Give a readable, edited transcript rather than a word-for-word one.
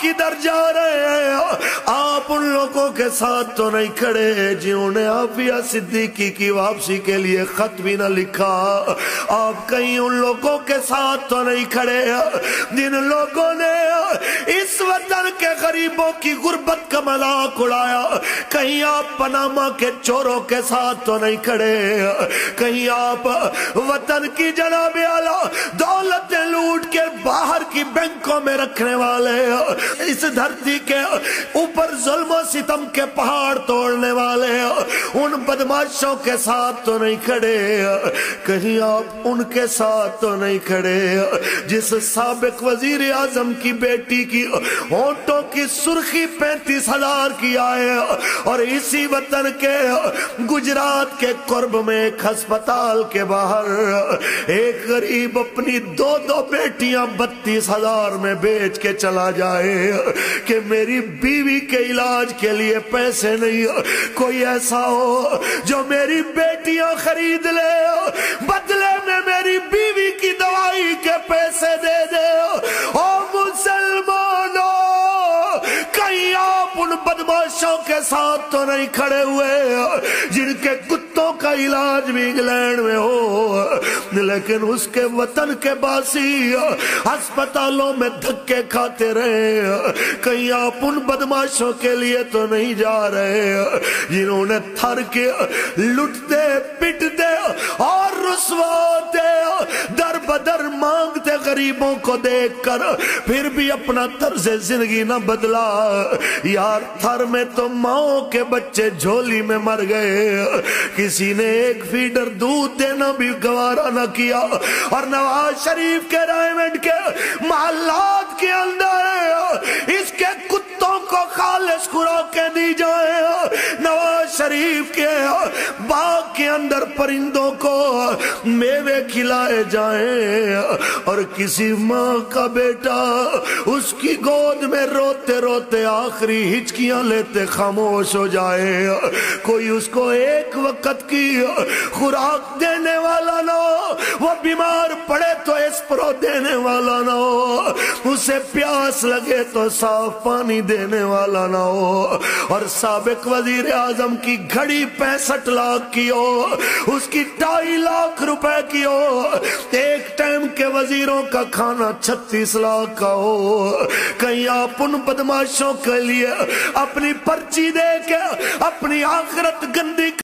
किधर जा रहे हैं? आप उन लोगों के साथ तो नहीं खड़े जिन्होंने आफिया सिद्दीकी की वापसी के लिए खत भी न लिखा। आप कहीं उन लोगों के साथ तो नहीं खड़े जिन लोगों ने इस वतन के गरीबों की गुर्बत का मजाक उड़ाया। कहीं आप पनामा के चोरों के साथ तो नहीं खड़े, कहीं आप वतन की जनाबे आला दौलतें लूट के बाहर की बैंकों में रखने वाले, इस धरती के ऊपर जुल्म सितम के पहाड़ तोड़ने वाले उन बदमाशों के साथ तो नहीं खड़े, कहीं आप उनके साथ तो नहीं खड़े जिस साबिक वजीर आजम की बेटी की होंठों की सुर्खी 35,000 की आए और इसी वतन के गुजरात के कुर्ब में एक अस्पताल के बाहर एक गरीब अपनी दो बेटियां 32,000 में बेच के चला जाए कि मेरी बीवी के इलाज के लिए पैसे नहीं, कोई ऐसा हो जो मेरी बेटियां खरीद ले, बदले में मेरी बीवी की दवाई के पैसे दे दे। ओ मुसलमानों, कहीं आप उन बदमाशों के साथ तो नहीं खड़े हुए जिनके कुत्तों का इलाज भी इंग्लैंड में हो, लेकिन उसके वतन के बासी अस्पतालों में धक्के खाते रहे। कहीं आप उन बदमाशों के लिए तो नहीं जा रहे जिन्होंने थर के लुटते पिटते और रुसवाते दर बदर मांगते गरीबों को देखकर फिर भी अपना तर्ज जिंदगी न बदला। यार थर में तो माओ के बच्चे झोली में मर गए, किसी ने एक फीडर दूध देना भी गवारा न किया। और नवाज शरीफ के डायमंड के महल्लात के अंदर इसके कुत्तों को खालिस खुराकें दी जाए, नवाज शरीफ के बाग के अंदर परिंदों को मेवे खिलाए जाएं और किसी माँ का बेटा उसकी गोद में रोते रोते आखिरी हिचकियां लेते खामोश हो जाए, कोई उसको एक वक्त की खुराक देने वाला ना हो, वो बीमार पड़े तो एस्प्रो देने वाला ना हो, उसे प्यास लगे तो साफ पानी देने वाला ना हो। और साबिक वजीर आजम की घड़ी 65 लाख की हो, उसकी 2.5 लाख रुपए की हो, एक टाइम के वजीरों का खाना 36 लाख का हो। कहीं आप उन बदमाशों के लिए अपनी पर्ची दे के अपनी आखिरत गंदी